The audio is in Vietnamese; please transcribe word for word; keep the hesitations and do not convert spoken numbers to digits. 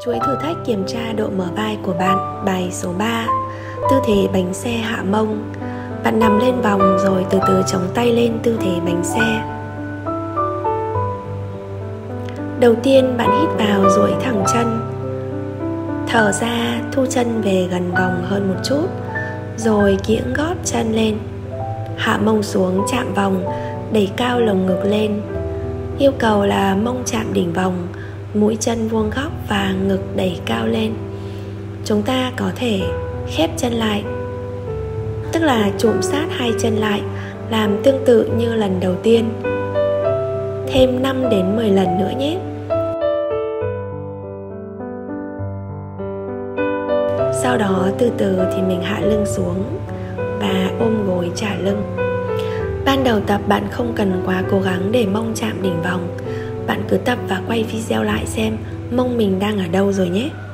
Chuỗi thử thách kiểm tra độ mở vai của bạn. Bài số ba. Tư thế bánh xe hạ mông. Bạn nằm lên vòng rồi từ từ chống tay lên tư thế bánh xe. Đầu tiên bạn hít vào duỗi thẳng chân. Thở ra thu chân về gần vòng hơn một chút, rồi kiễng gót chân lên. Hạ mông xuống chạm vòng, đẩy cao lồng ngực lên. Yêu cầu là mông chạm đỉnh vòng, mũi chân vuông góc và ngực đẩy cao lên. Chúng ta có thể khép chân lại, tức là chụm sát hai chân lại, làm tương tự như lần đầu tiên. Thêm năm đến mười lần nữa nhé. Sau đó từ từ thì mình hạ lưng xuống và ôm gối trả lưng. Ban đầu tập bạn không cần quá cố gắng để mông chạm đỉnh vòng. Bạn cứ tập và quay video lại xem mông mình đang ở đâu rồi nhé.